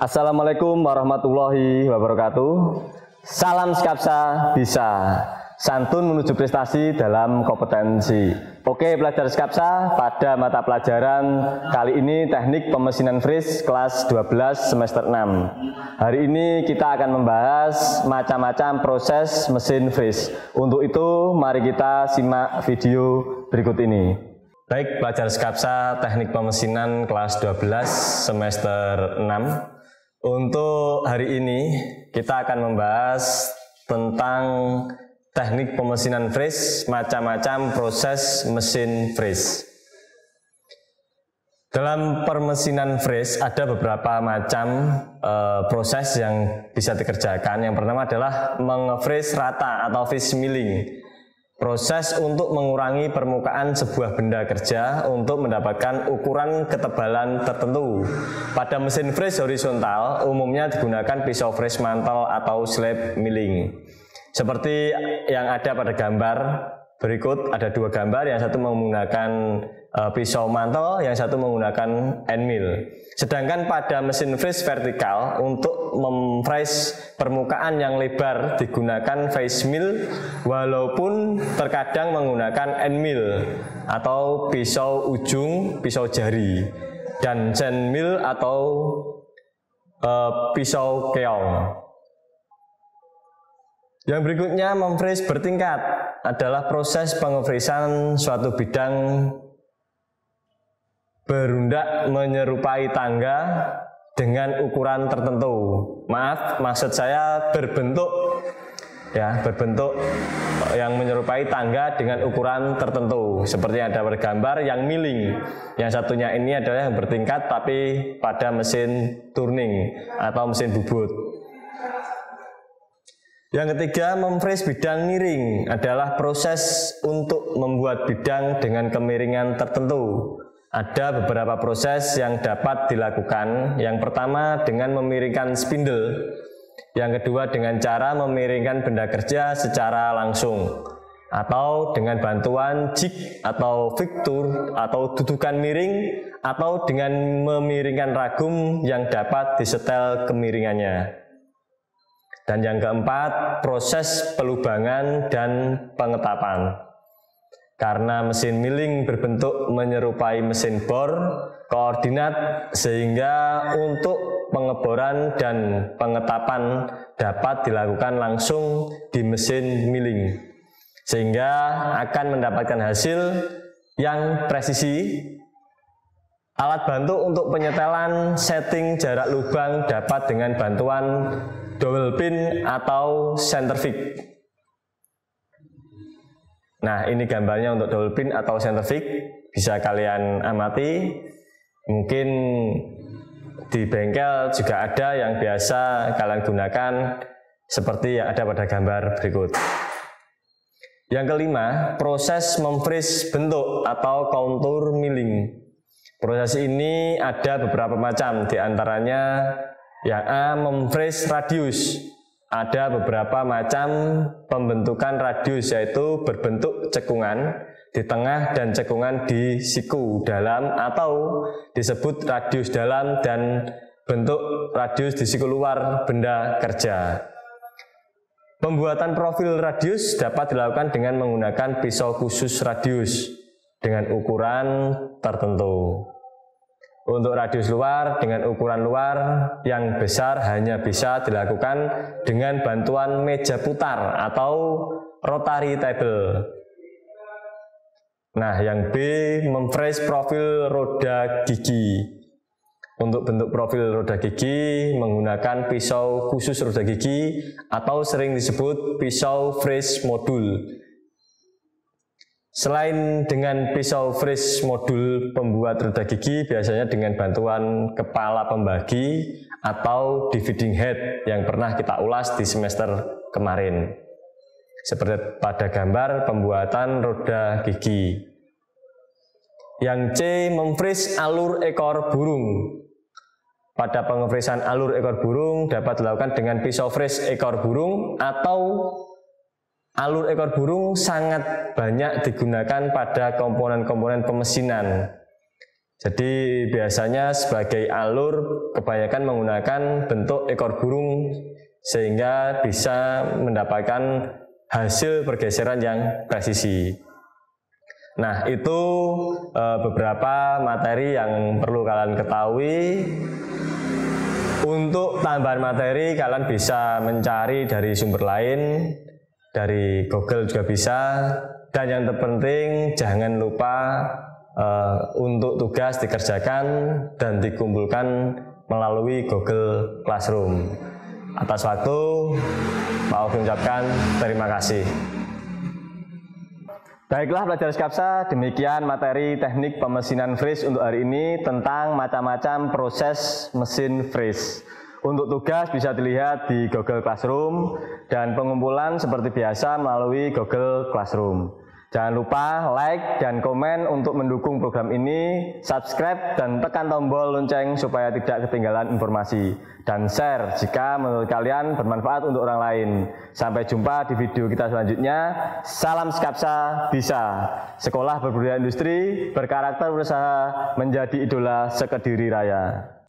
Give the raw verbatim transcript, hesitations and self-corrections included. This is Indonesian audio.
Assalamualaikum warahmatullahi wabarakatuh. Salam Skapsa bisa. Santun menuju prestasi dalam kompetensi. Oke pelajar Skapsa, pada mata pelajaran kali ini teknik pemesinan fris kelas dua belas semester enam. Hari ini kita akan membahas macam-macam proses mesin fris. Untuk itu mari kita simak video berikut ini. Baik pelajar Skapsa teknik pemesinan kelas dua belas semester enam. Untuk hari ini kita akan membahas tentang teknik pemesinan fris, macam-macam proses mesin fris. Dalam permesinan fris ada beberapa macam e, proses yang bisa dikerjakan. Yang pertama adalah mengefris rata atau fris milling. Proses untuk mengurangi permukaan sebuah benda kerja untuk mendapatkan ukuran ketebalan tertentu. Pada mesin fris horizontal umumnya digunakan pisau fris mantel atau slab milling. Seperti yang ada pada gambar berikut, ada dua gambar, yang satu menggunakan e, pisau mantel, yang satu menggunakan end mill. Sedangkan pada mesin fris vertikal untuk memfresh permukaan yang lebar digunakan face mill, walaupun terkadang menggunakan end mill atau pisau ujung, pisau jari, dan sand mill atau e, pisau keong. Yang berikutnya memfresh bertingkat adalah proses pengefrisan suatu bidang berundak menyerupai tangga dengan ukuran tertentu. Maaf, maksud saya berbentuk ya, berbentuk yang menyerupai tangga dengan ukuran tertentu. Seperti yang ada pada gambar yang milling. Yang satunya ini adalah yang bertingkat tapi pada mesin turning atau mesin bubut. Yang ketiga, memfresh bidang miring adalah proses untuk membuat bidang dengan kemiringan tertentu. Ada beberapa proses yang dapat dilakukan. Yang pertama dengan memiringkan spindle. Yang kedua dengan cara memiringkan benda kerja secara langsung. Atau dengan bantuan jig atau fixture atau dudukan miring. Atau dengan memiringkan ragum yang dapat disetel kemiringannya. Dan yang keempat, proses pelubangan dan pengetapan. Karena mesin milling berbentuk menyerupai mesin bor, koordinat, sehingga untuk pengeboran dan pengetapan dapat dilakukan langsung di mesin milling. Sehingga akan mendapatkan hasil yang presisi. Alat bantu untuk penyetelan setting jarak lubang dapat dengan bantuan dowel pin atau centerfix. Nah, ini gambarnya untuk dowel pin atau centerfix, bisa kalian amati. Mungkin di bengkel juga ada yang biasa kalian gunakan seperti yang ada pada gambar berikut. Yang kelima, proses memfresh bentuk atau contour milling. Proses ini ada beberapa macam, diantaranya yang A, memfresh radius. Ada beberapa macam pembentukan radius, yaitu berbentuk cekungan di tengah dan cekungan di siku dalam, atau disebut radius dalam dan bentuk radius di siku luar benda kerja. Pembuatan profil radius dapat dilakukan dengan menggunakan pisau khusus radius dengan ukuran tertentu. Untuk radius luar dengan ukuran luar yang besar hanya bisa dilakukan dengan bantuan meja putar atau rotary table. Nah, yang B, memfresh profil roda gigi. Untuk bentuk profil roda gigi menggunakan pisau khusus roda gigi atau sering disebut pisau fresh modul. Selain dengan pisau fresh modul pembuat roda gigi, biasanya dengan bantuan kepala pembagi atau dividing head yang pernah kita ulas di semester kemarin. Seperti pada gambar pembuatan roda gigi. Yang C, memfresh alur ekor burung. Pada pengefrisan alur ekor burung dapat dilakukan dengan pisau fresh ekor burung, atau alur ekor burung sangat banyak digunakan pada komponen-komponen pemesinan. Jadi biasanya sebagai alur kebanyakan menggunakan bentuk ekor burung sehingga bisa mendapatkan hasil pergeseran yang presisi. Nah, itu e, beberapa materi yang perlu kalian ketahui. Untuk tambahan materi kalian bisa mencari dari sumber lain, dari Google juga bisa. Dan yang terpenting jangan lupa e, untuk tugas dikerjakan dan dikumpulkan melalui Google Classroom. Atas waktu, mau mengucapkan terima kasih. Baiklah pelajar Skapsa, demikian materi teknik pemesinan freeze untuk hari ini tentang macam-macam proses mesin freeze. Untuk tugas bisa dilihat di Google Classroom dan pengumpulan seperti biasa melalui Google Classroom. Jangan lupa like dan komen untuk mendukung program ini, subscribe dan tekan tombol lonceng supaya tidak ketinggalan informasi. Dan share jika menurut kalian bermanfaat untuk orang lain. Sampai jumpa di video kita selanjutnya. Salam Skapsa bisa. Sekolah berbudaya industri, berkarakter berusaha, menjadi idola sekediri raya.